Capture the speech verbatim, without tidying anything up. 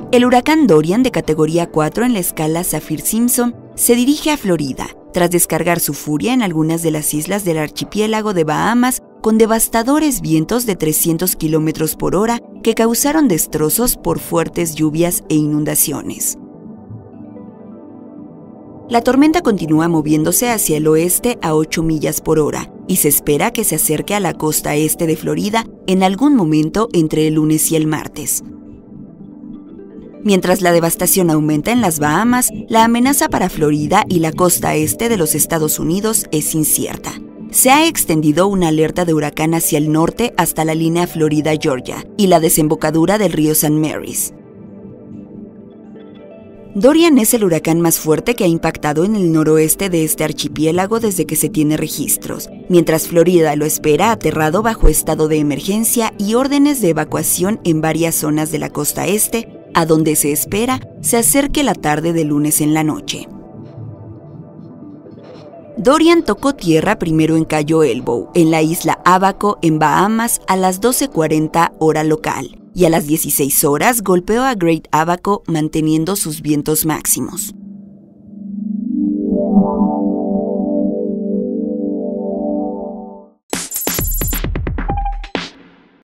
El huracán Dorian, de categoría cuatro en la escala Saffir-Simpson, se dirige a Florida, tras descargar su furia en algunas de las islas del archipiélago de Bahamas con devastadores vientos de trescientos kilómetros por hora que causaron destrozos por fuertes lluvias e inundaciones. La tormenta continúa moviéndose hacia el oeste a ocho millas por hora y se espera que se acerque a la costa este de Florida en algún momento entre el lunes y el martes. Mientras la devastación aumenta en las Bahamas, la amenaza para Florida y la costa este de los Estados Unidos es incierta. Se ha extendido una alerta de huracán hacia el norte hasta la línea Florida-Georgia y la desembocadura del río Saint Marys. Dorian es el huracán más fuerte que ha impactado en el noroeste de este archipiélago desde que se tiene registros, mientras Florida lo espera aterrado bajo estado de emergencia y órdenes de evacuación en varias zonas de la costa este, a donde se espera se acerque la tarde de lunes en la noche. Dorian tocó tierra primero en Cayo Elbow, en la isla Abaco, en Bahamas, a las doce cuarenta hora local, y a las dieciséis horas golpeó a Great Abaco manteniendo sus vientos máximos.